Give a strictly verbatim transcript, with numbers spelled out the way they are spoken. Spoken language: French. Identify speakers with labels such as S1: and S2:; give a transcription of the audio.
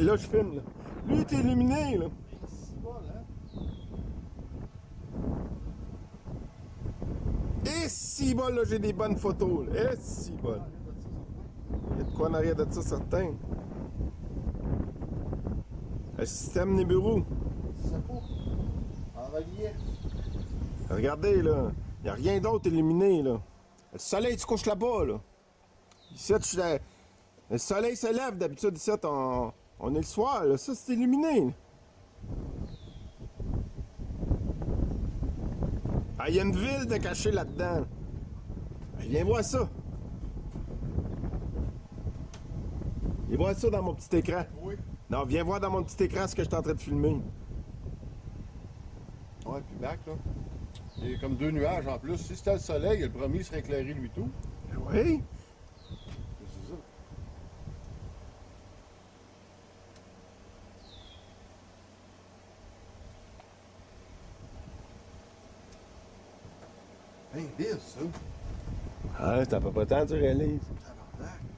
S1: là, je filme, là. Lui, il est illuminé, là.
S2: C'est bon, hein?
S1: Et si bol, là, j'ai des bonnes photos, là. Et si bol. Il y a de quoi en arrière de ça, certain. Le système Nibiru.
S2: C'est pas. En relief.
S1: Regardez, là. Il n'y a rien d'autre illuminé, là. Le soleil se couche là-bas, là. Ici, tu, le soleil se lève. D'habitude, ici, on, on est le soir, là. Ça, c'est illuminé, là. Ah, il y a une ville de cachée là-dedans. Viens voir ça. Viens voir ça dans mon petit écran.
S2: Oui.
S1: Non, viens voir dans mon petit écran ce que je suis en train de filmer.
S2: Ouais, puis back, là. Il y a comme deux nuages en plus. Si c'était le soleil, le premier serait éclairé lui tout.
S1: Oui.
S2: C'est ça. Hey, Liz, ça.
S1: Ah, t'as pas pas tant, tu réalises.
S2: Tabarnak.